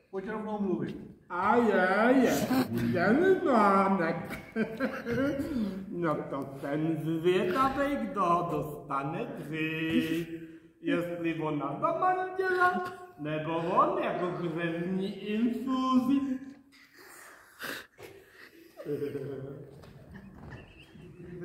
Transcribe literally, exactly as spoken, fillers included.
pojď rovnou mluvit. A je, je, ten mánek. No to jsem zvědavej, kdo ho dostane dřív. Jestli ona za manžela, nebo on jako křevní infúzi.